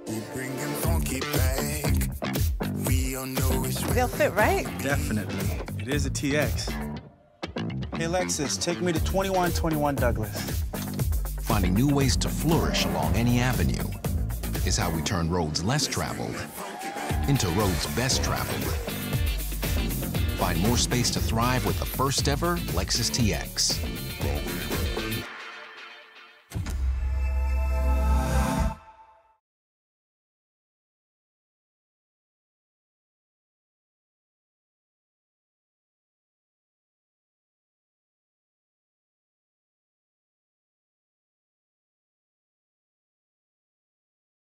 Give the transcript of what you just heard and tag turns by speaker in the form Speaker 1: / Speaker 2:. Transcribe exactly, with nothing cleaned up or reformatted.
Speaker 1: They'll fit, right?
Speaker 2: Definitely. It is a T X. Hey, Lexus, take me to twenty-one twenty-one Douglas.
Speaker 3: Finding new ways to flourish along any avenue is how we turn roads less traveled into roads best traveled. Find more space to thrive with the first ever Lexus T X.